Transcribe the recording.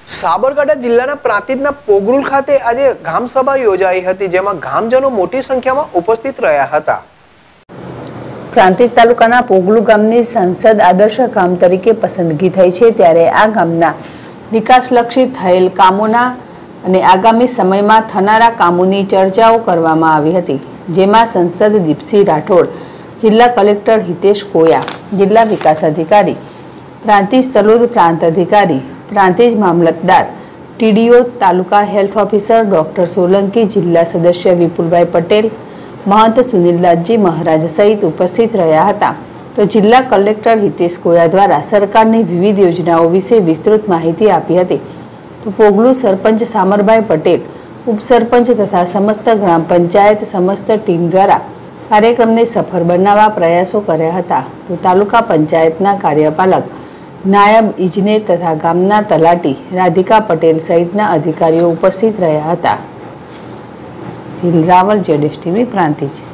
સાબરકાંઠા જિલ્લાના પ્રાંતિજના પોગરુલ ખાતે આજે ગામ સભા યોજાઈ હતી, જેમાં ગામજનો મોટી સંખ્યામાં ઉપસ્થિત રહ્યા હતા। પ્રાંતિજ તાલુકાના પોગલુ ગામની સંસદ આદર્શ ગામ તરીકે પસંદગી થઈ છે, ત્યારે આ ગામના વિકાસલક્ષી થયેલ કામોના અને આગામી સમયમાં થનારા કામોની ચર્ચાઓ કરવામાં આવી હતી, જેમાં સંસદ દીપસિંહ રાઠોડ, જિલ્લા કલેક્ટર હિતેશ કોયા, જિલ્લા વિકાસ અધિકારી પ્રાંતિજ તલોદ પ્રાંત અધિકારી પ્રાંતિજ મામલતદાર, ટીડીઓ, તાલુકા હેલ્થ ઓફિસર ડોક્ટર સોલંકી, જિલ્લા સદસ્ય વિપુલભાઈ પટેલ, महंत सुनीलदासजी महाराज सहित उपस्थित रहा था। तो जिला कलेक्टर हितेश कोया द्वारा सरकारनी विविध योजनाओं विषे विस्तृत माहिती आपी हती। तो पोगलू सरपंच सामरभाई पटेल, उपसरपंच तथा समस्त ग्राम पंचायत समस्त टीम द्वारा कार्यक्रम ने सफल बनावा प्रयासों कर्या हता। तो तालुका पंचायतना कार्यपालक, नायब इजनेर तथा गामना तलाटी राधिका पटेल सहितना अधिकारीओ उपस्थित रह्या हता। रावल, ZSTV, प्रांतिज।